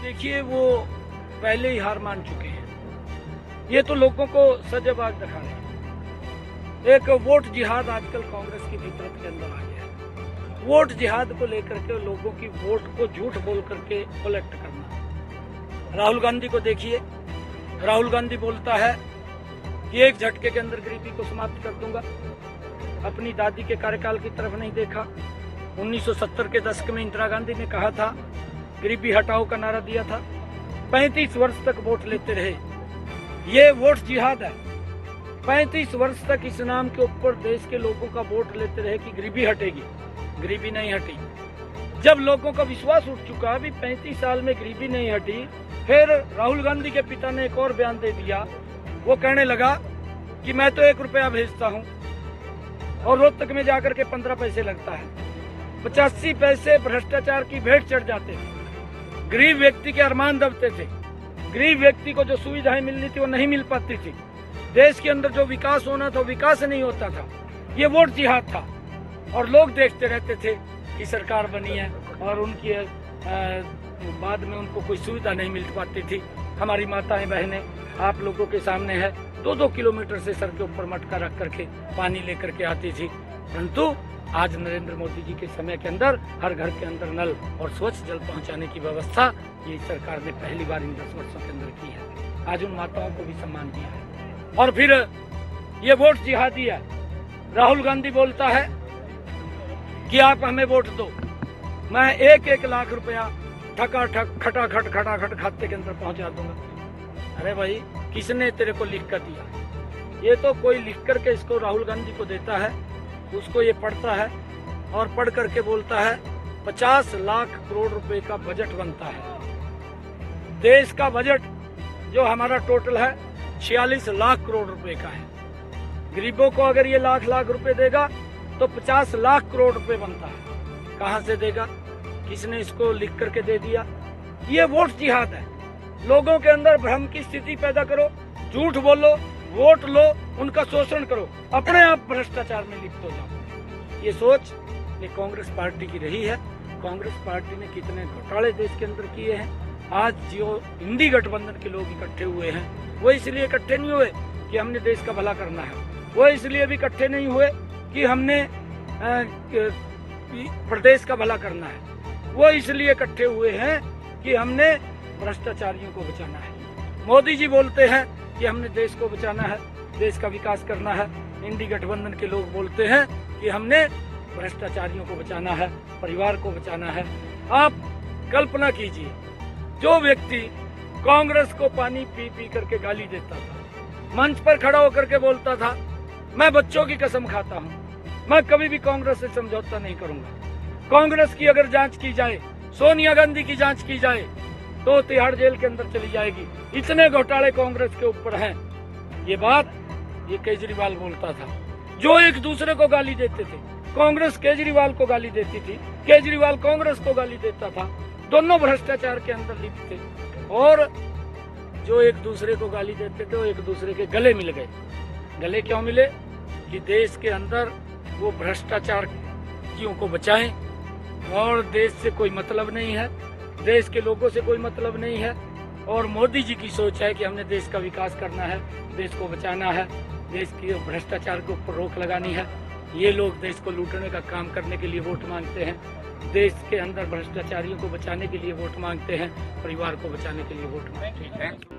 देखिए वो पहले ही हार मान चुके हैं। ये तो लोगों को सजबाग दिखा रहे हैं। एक वोट जिहाद आजकल कांग्रेस की फितरत के अंदर आ गया है। वोट जिहाद को लेकर के लोगों की वोट को झूठ बोल करके कलेक्ट करना। राहुल गांधी को देखिए, राहुल गांधी बोलता है कि एक झटके के अंदर गरीबी को समाप्त कर दूंगा। अपनी दादी के कार्यकाल की तरफ नहीं देखा। 1970 के दशक में इंदिरा गांधी ने कहा था, गरीबी हटाओ का नारा दिया था। 35 वर्ष तक वोट लेते रहे। ये वोट जिहाद है। 35 वर्ष तक इस नाम के ऊपर देश के लोगों का वोट लेते रहे कि गरीबी हटेगी। गरीबी नहीं हटी। जब लोगों का विश्वास उठ चुका, अभी 35 साल में गरीबी नहीं हटी, फिर राहुल गांधी के पिता ने एक और बयान दे दिया। वो कहने लगा कि मैं तो 1 रुपया भेजता हूँ और रोहतक में जाकर के 15 पैसे लगता है। 85 पैसे भ्रष्टाचार की भेंट चढ़ जाते थे। गरीब व्यक्ति के अरमान दबते थे। गरीब व्यक्ति को जो सुविधाएं मिलनी थी वो नहीं मिल पाती थी। देश के अंदर जो विकास होना था विकास नहीं होता था। ये वोट जिहाद था और लोग देखते रहते थे कि सरकार बनी है और उनकी बाद में उनको कोई सुविधा नहीं मिल पाती थी। हमारी माताएं बहनें आप लोगों के सामने है, 2-2 किलोमीटर से सर के ऊपर मटका रख करके पानी लेकर के आती थी। परंतु आज नरेंद्र मोदी जी के समय के अंदर हर घर के अंदर नल और स्वच्छ जल पहुंचाने की व्यवस्था ये सरकार ने पहली बार इन 10 वर्षों के अंदर की है। आज उन माताओं को भी सम्मान दिया है। और फिर ये वोट जिहादी है। राहुल गांधी बोलता है कि आप हमें वोट दो, मैं 1-1 लाख रुपया ठकाठक खटाखट खाते के अंदर पहुंचा दूंगा। अरे भाई, किसने तेरे को लिख कर दिया? ये तो कोई लिख करके इसको राहुल गांधी को देता है, उसको ये पढ़ता है और पढ़ करके बोलता है 50 लाख करोड़ रुपए का बजट बनता है। देश का बजट जो हमारा टोटल है 46 लाख करोड़ रुपए का है। गरीबों को अगर ये लाख रुपए देगा तो 50 लाख करोड़ रुपए बनता है। कहां से देगा? किसने इसको लिख करके दे दिया? ये वोट जिहाद है। लोगों के अंदर भ्रम की स्थिति पैदा करो, झूठ बोलो, वोट लो, उनका शोषण करो, अपने आप भ्रष्टाचार में लिप्त हो जाओ। ये सोच ये कांग्रेस पार्टी की रही है। कांग्रेस पार्टी ने कितने घोटाले देश के अंदर किए हैं। आज जो इंडी गठबंधन के लोग इकट्ठे हुए हैं वो इसलिए इकट्ठे नहीं हुए कि हमने देश का भला करना है। वो इसलिए भी इकट्ठे नहीं हुए कि हमने प्रदेश का भला करना है। वो इसलिए इकट्ठे हुए हैं कि हमने भ्रष्टाचारियों को बचाना है। मोदी जी बोलते हैं कि हमने देश को बचाना है, देश का विकास करना है। इंडी गठबंधन के लोग बोलते हैं कि हमने भ्रष्टाचारियों को बचाना है, परिवार को बचाना है। आप कल्पना कीजिए, जो व्यक्ति कांग्रेस को पानी पी पी करके गाली देता था, मंच पर खड़ा होकर के बोलता था मैं बच्चों की कसम खाता हूँ, मैं कभी भी कांग्रेस से समझौता नहीं करूंगा। कांग्रेस की अगर जांच की जाए, सोनिया गांधी की जांच की जाए तो तिहाड़ जेल के अंदर चली जाएगी। इतने घोटाले कांग्रेस के ऊपर हैं। ये बात ये केजरीवाल बोलता था। जो एक दूसरे को गाली देते थे, कांग्रेस केजरीवाल को गाली देती थी, केजरीवाल कांग्रेस को गाली देता था। दोनों भ्रष्टाचार के अंदर लिप्त थे और जो एक दूसरे को गाली देते थे वो एक दूसरे के गले मिल गए। गले क्यों मिले? कि देश के अंदर वो भ्रष्टाचारियों को बचाएं और देश से कोई मतलब नहीं है, देश के लोगों से कोई मतलब नहीं है। और मोदी जी की सोच है कि हमने देश का विकास करना है, देश को बचाना है, देश के भ्रष्टाचार के ऊपर रोक लगानी है। ये लोग देश को लूटने का काम करने के लिए वोट मांगते हैं, देश के अंदर भ्रष्टाचारियों को बचाने के लिए वोट मांगते हैं, परिवार को बचाने के लिए वोट मांगते हैं।